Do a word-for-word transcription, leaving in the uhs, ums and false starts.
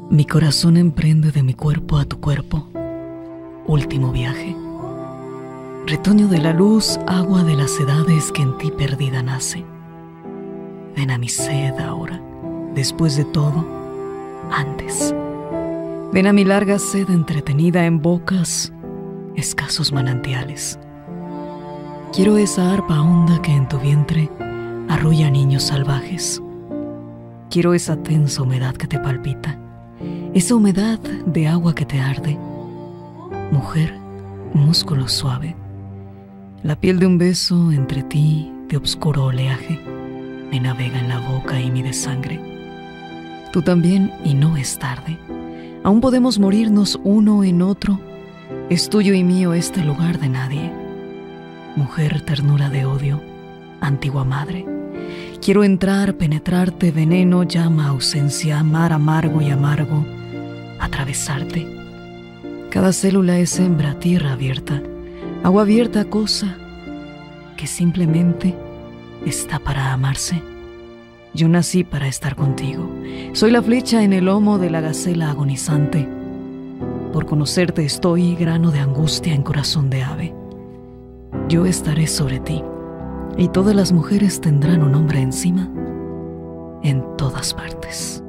Mi corazón emprende de mi cuerpo a tu cuerpo, último viaje. Retoño de la luz, agua de las edades que en ti perdida nace. Ven a mi sed ahora, después de todo, antes. Ven a mi larga sed entretenida en bocas, escasos manantiales. Quiero esa arpa honda que en tu vientre arrulla niños salvajes. Quiero esa tensa humedad que te palpita, esa humedad de agua que te arde. Mujer, músculo suave, la piel de un beso entre ti de obscuro oleaje me navega en la boca y mide sangre. Tú también, y no es tarde. Aún podemos morirnos uno en otro. Es tuyo y mío este lugar de nadie. Mujer, ternura de odio, antigua madre. Quiero entrar, penetrarte, veneno, llama, ausencia, mar amargo y amargo, atravesarte. Cada célula es hembra, tierra abierta, agua abierta, cosa que simplemente está para amarse. Yo nací para estar contigo. Soy la flecha en el lomo de la gacela agonizante. Por conocerte estoy, grano de angustia en corazón de ave. Yo estaré sobre ti, y todas las mujeres tendrán un hombre encima en todas partes.